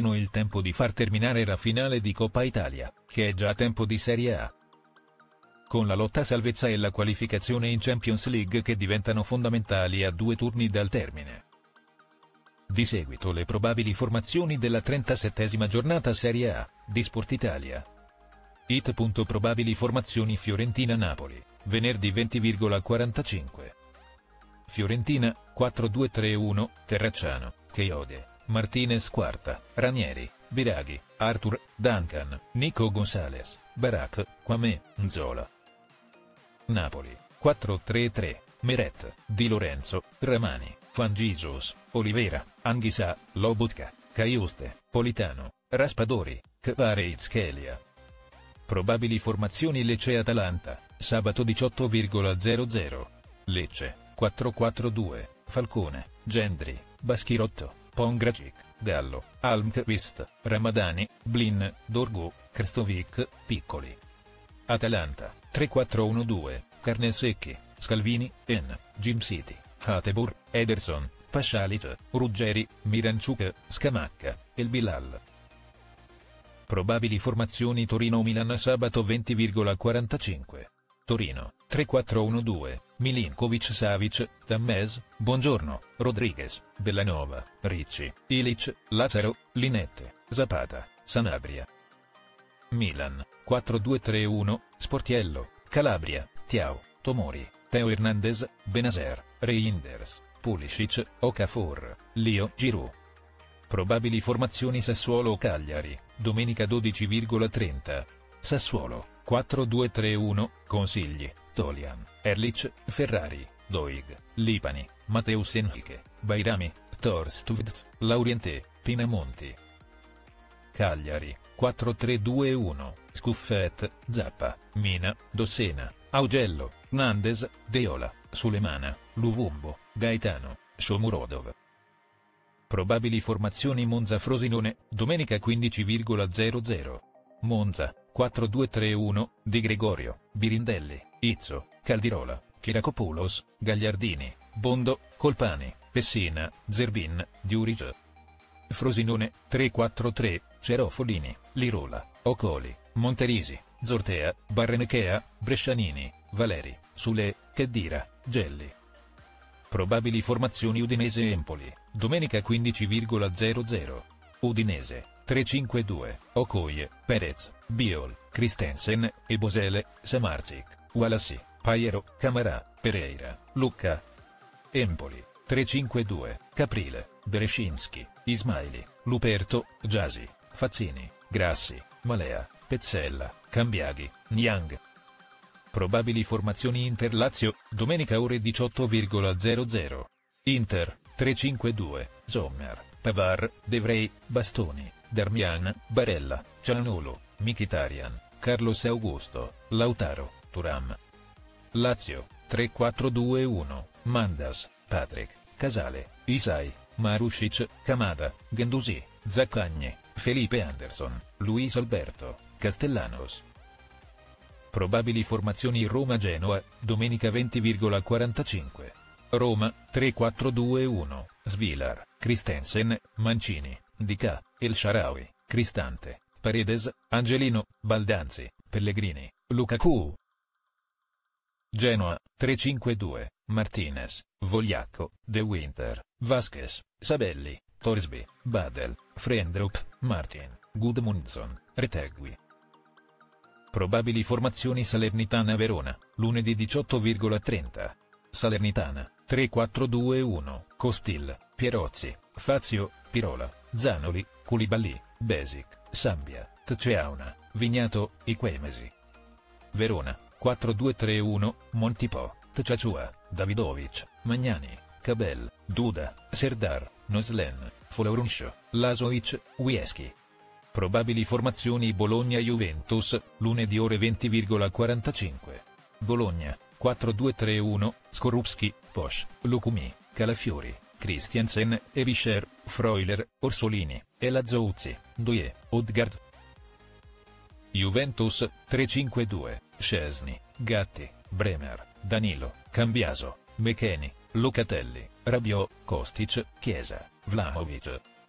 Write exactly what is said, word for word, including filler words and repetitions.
nemmeno il tempo di far terminare la finale di Coppa Italia, che è già tempo di Serie A. Con la lotta a salvezza e la qualificazione in Champions League che diventano fondamentali a due turni dal termine. Di seguito le probabili formazioni della trentasettesima giornata Serie A, di Sport Italia. It. Probabili formazioni Fiorentina-Napoli, venerdì venti e quarantacinque. Fiorentina, quattro due tre uno, Terracciano, Cheiode, Martinez quarta, Ranieri, Biraghi, Arthur, Duncan, Nico Gonzalez, Barak, Kwame, Nzola. Napoli, quattro tre tre, Meret, Di Lorenzo, Ramani, Juan Jesus, Olivera, Anghisa, Lobotka, Caiuste, Politano, Raspadori, Kvaratskhelia. Probabili formazioni Lecce-Atalanta, sabato diciotto e zero zero. Lecce, quattro quattro due, Falcone, Gendry, Baschirotto, Pongracic, Gallo, Almqvist, Ramadani, Blin, Dorgu, Krstovic, Piccoli. Atalanta, tre quattro uno due, Carnesecchi, Scalvini, En, Jim City, Hateboer, Ederson, Pasalic, Ruggeri, Miranchuk, Scamacca, El Bilal. Probabili formazioni Torino-Milan sabato venti e quarantacinque. Torino, tre quattro uno due, Milinkovic-Savic, Tammes, Buongiorno, Rodriguez, Bellanova, Ricci, Ilic, Lazzaro, Linette, Zapata, Sanabria. Milan, quattro due tre uno, Sportiello, Calabria, Thiaw, Tomori, Teo Hernandez, Benazer, Reinders, Pulisic, Okafor, Lio, Giroud. Probabili formazioni Sassuolo-Cagliari, domenica dodici e trenta. Sassuolo, quattro due tre uno, Consigli, Tolian, Erlich, Ferrari, Doig, Lipani, Mateus Henrique, Bairami, Torstvedt, Laurienté, Pinamonti. Cagliari, quattro tre due uno, Scuffet, Zappa, Mina, Dossena, Augello, Nandes, Deola, Sulemana, Luvumbo, Gaetano, Shomurodov. Probabili formazioni Monza-Frosinone, domenica quindici e zero zero. Monza, quattro due tre uno, Di Gregorio, Birindelli, Izzo, Caldirola, Chiracopoulos, Gagliardini, Bondo, Colpani, Pessina, Zerbin, Diuric. Frosinone, tre quattro tre, Cerofolini, Lirola, Ocoli, Monterisi, Zortea, Barrenechea, Brescianini, Valeri, Sule, Khedira, Gelli. Probabili formazioni Udinese-Empoli, domenica quindici e zero zero. Udinese, tre cinque due, Okoye, Perez, Biol, Christensen, Ebosele, Samardzic, Walassi, Paiero, Camarà, Pereira, Lucca. Empoli, tre cinque due, Caprile, Berescinski, Ismaili, Luperto, Giasi, Fazzini, Grassi, Malea, Pezzella, Cambiaghi, Niang. Probabili formazioni Inter-Lazio, domenica ore diciotto e zero zero. Inter, tre cinque due, Sommer, Pavar, De Vrij, Bastoni, Darmian, Barella, Cianolo, Mkhitaryan, Carlos Augusto, Lautaro, Thuram. Lazio, tre quattro due uno, Mandas, Patrick, Casale, Isai, Marušić, Kamada, Guendouzi, Zaccagni, Felipe Anderson, Luis Alberto, Castellanos. Probabili formazioni Roma-Genoa, domenica venti e quarantacinque. Roma, tre quattro due uno, Svilar, Christensen, Mancini, Dica, El Shaarawy, Cristante, Paredes, Angelino, Baldanzi, Pellegrini, Lukaku. Genoa, tre cinque due, Martinez, Vogliacco, De Winter, Vasquez, Sabelli, Torsby, Badel, Frendrup, Martin, Gudmundsson, Retegui. Probabili formazioni Salernitana-Verona, lunedì diciotto e trenta. Salernitana, tre quattro due uno, Costil, Pierozzi, Fazio, Pirola, Zanoli, Koulibaly, Besic, Sambia, Tceauna, Vignato, Iquemesi. Verona, quattro due tre uno, Montipò, Tciacciua, Davidovic, Magnani, Cabel, Duda, Serdar, Noslen, Folavruncio, Lazovic, Wieschi. Probabili formazioni Bologna-Juventus, lunedì ore venti e quarantacinque. Bologna, quattro due tre uno, Skorupski, Posch, Lukumi, Calafiori, Christiansen, Evischer, Freuler, Orsolini, Elazzouzi, Douye, Odgaard. Juventus, tre cinque due, Szczesny, Gatti, Bremer, Danilo, Cambiaso, McKennie, Locatelli, Rabiot, Kostic, Chiesa, Vlahovic.